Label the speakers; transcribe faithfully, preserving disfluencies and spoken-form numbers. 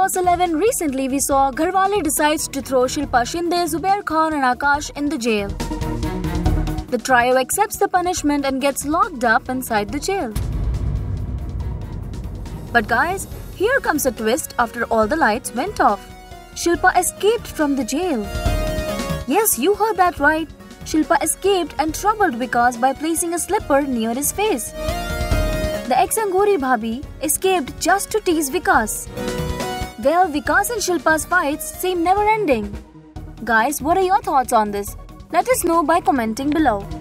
Speaker 1: Boss eleven, recently we saw Gharwale decides to throw Shilpa Shinde, Zubair Khan and Akash in the jail. The trio accepts the punishment and gets locked up inside the jail. But guys, here comes a twist after all the lights went off. Shilpa escaped from the jail. Yes, you heard that right. Shilpa escaped and troubled Vikas by placing a slipper near his face. The ex-Angori Bhabhi escaped just to tease Vikas. Well, Vikas and Shilpa's fights seem never ending. Guys, what are your thoughts on this? Let us know by commenting below.